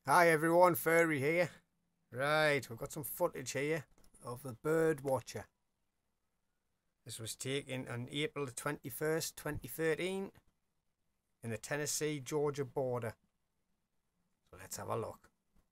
Hi everyone, Furry here. Right, we've got some footage here of the bird watcher. This was taken on April the 21st, 2013 in the Tennessee-Georgia border. So let's have a look.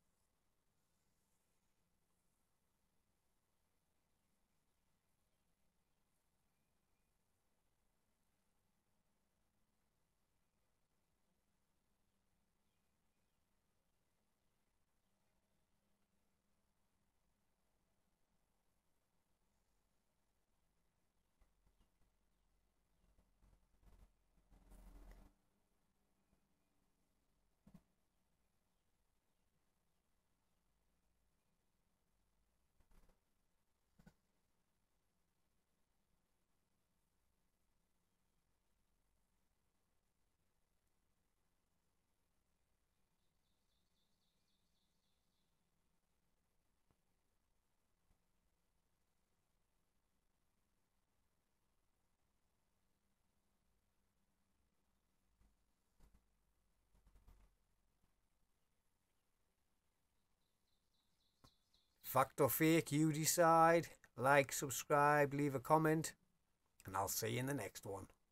Fact or fake, you decide. Like, subscribe, leave a comment, and I'll see you in the next one.